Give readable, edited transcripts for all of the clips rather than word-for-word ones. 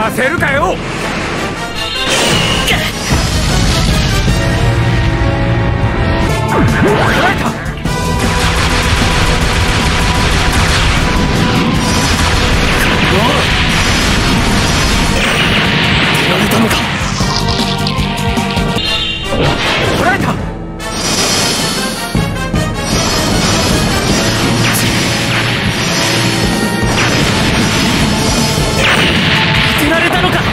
させるかよ。捉えた。やられたのか。捉えた。当てられたのか。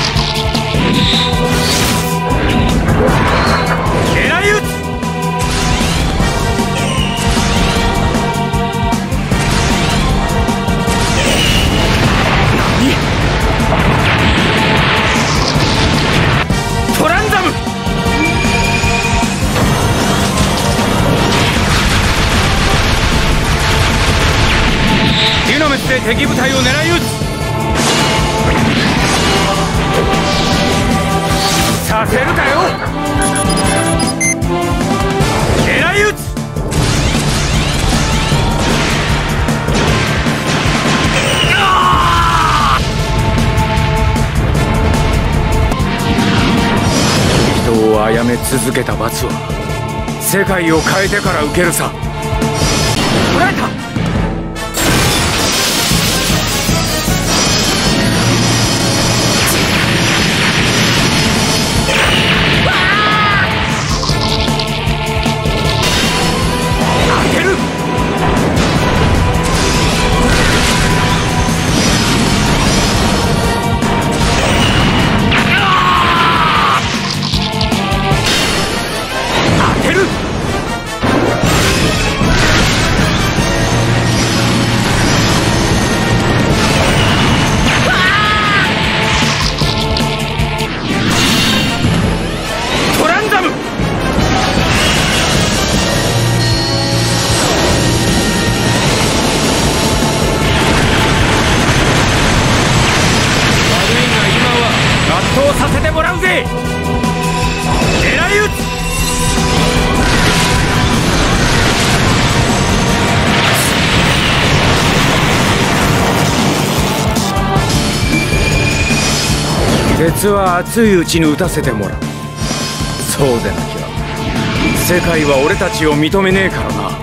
狙い撃つ。トランザム。ディノメスで敵部隊を狙い撃つ。させるかよ。狙い撃つ。人を殺め続けた罰は世界を変えてから受けるさ。捉えた。させてもらうぜ。狙い撃つ。鉄は熱いうちに撃たせてもらう。そうでなきゃ世界は俺たちを認めねえからな。